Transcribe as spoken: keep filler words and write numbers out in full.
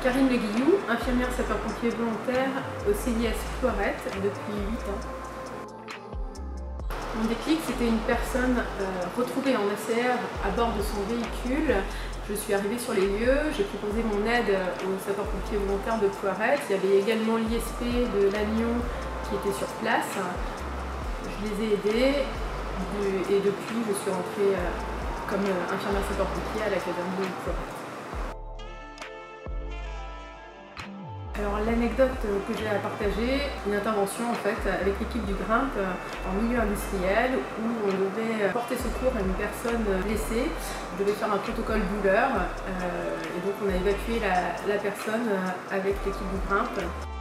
Karine Le Guillou, infirmière sapeur-pompier volontaire au C I S Cloiret depuis huit ans. Mon déclic, c'était une personne euh, retrouvée en A C R à bord de son véhicule. Je suis arrivée sur les lieux, j'ai proposé mon aide aux sapeurs-pompiers volontaires de Cloiret. Il y avait également l'I S P de Lannion qui était sur place. Je les ai aidés et depuis, je suis rentrée euh, comme infirmière sapeur-pompier à la caserne de Cloiret. Alors l'anecdote que j'ai à partager, une intervention en fait avec l'équipe du Grimpe en milieu industriel où on devait porter secours à une personne blessée. On devait faire un protocole douleur euh, et donc on a évacué la, la personne avec l'équipe du Grimpe.